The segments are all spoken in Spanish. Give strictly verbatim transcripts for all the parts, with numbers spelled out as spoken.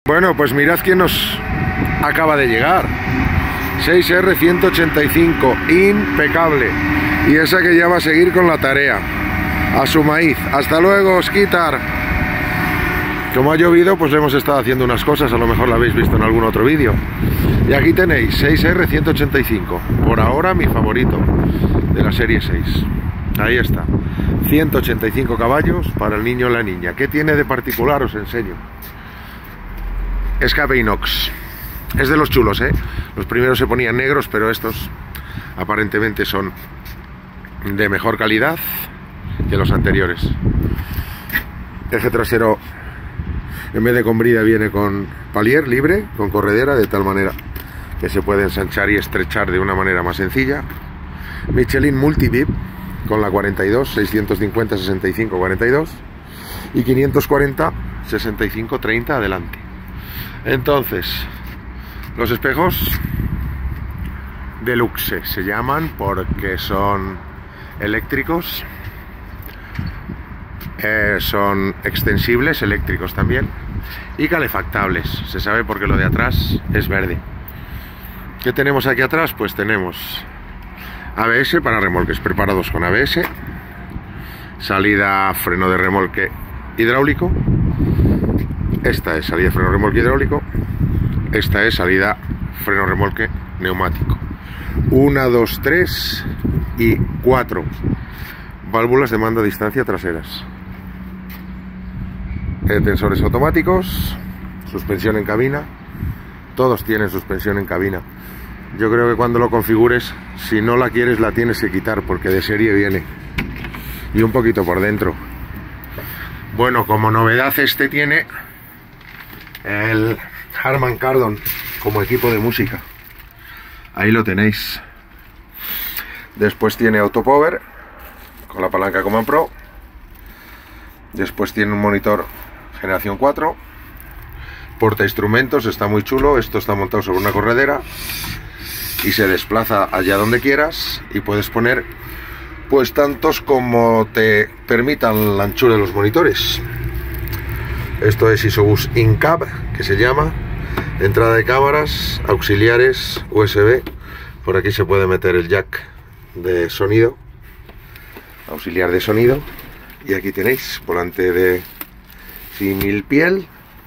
Bueno, pues mirad quién nos acaba de llegar. seis R ciento ochenta y cinco, impecable. Y esa que ya va a seguir con la tarea. A su maíz. Hasta luego, Skitar. Como ha llovido, pues le hemos estado haciendo unas cosas, a lo mejor la habéis visto en algún otro vídeo. Y aquí tenéis, seis R ciento ochenta y cinco. Por ahora mi favorito de la serie seis. Ahí está. ciento ochenta y cinco caballos para el niño o la niña. ¿Qué tiene de particular? Os enseño. Escape inox. Es de los chulos, ¿eh? Los primeros se ponían negros, pero estos aparentemente son de mejor calidad que los anteriores. Eje trasero, en vez de con brida, viene con palier libre, con corredera, de tal manera que se puede ensanchar y estrechar de una manera más sencilla. Michelin Multi-Bib con la cuarenta y dos, seiscientos cincuenta, sesenta y cinco, cuarenta y dos y quinientos cuarenta, sesenta y cinco, treinta adelante. Entonces, los espejos deluxe se llaman porque son eléctricos, eh, son extensibles, eléctricos también, y calefactables. Se sabe porque lo de atrás es verde. ¿Qué tenemos aquí atrás? Pues tenemos A B S para remolques preparados con A B S, salida freno de remolque hidráulico. Esta es salida freno remolque hidráulico. Esta es salida freno remolque neumático. Una, dos, tres y cuatro válvulas de mando a distancia traseras. Tensores automáticos, suspensión en cabina. Todos tienen suspensión en cabina. Yo creo que cuando lo configures, si no la quieres, la tienes que quitar porque de serie viene. Y un poquito por dentro. Bueno, como novedad, este tiene el Harman Kardon como equipo de música. Ahí lo tenéis. Después tiene Autopower con la palanca Command Pro. Después tiene un monitor generación cuatro. Porta instrumentos, está muy chulo. Esto está montado sobre una corredera y se desplaza allá donde quieras, y puedes poner pues tantos como te permitan la anchura de los monitores. Esto es Isobus In-Cab, que se llama. Entrada de cámaras, auxiliares, U S B. Por aquí se puede meter el jack de sonido, auxiliar de sonido. Y aquí tenéis volante de símil piel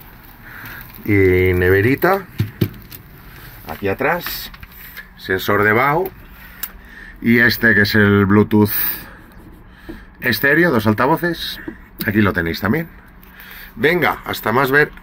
y neverita. Aquí atrás, sensor de B A U. Y este que es el Bluetooth estéreo, dos altavoces. Aquí lo tenéis también. Venga, hasta más ver.